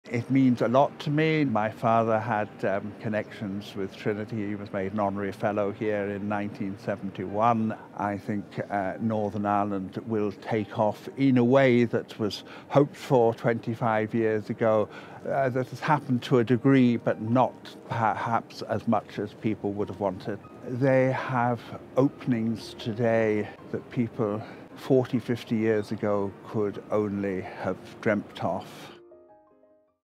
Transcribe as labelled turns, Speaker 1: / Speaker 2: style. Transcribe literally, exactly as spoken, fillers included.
Speaker 1: It means a lot to me. My father had um, connections with Trinity. He was made an honorary fellow here in nineteen seventy-one. I think uh, Northern Ireland will take off in a way that was hoped for twenty-five years ago. Uh, that has happened to a degree, but not perhaps as much as people would have wanted. They have openings today that people forty, fifty years ago could only have dreamt of.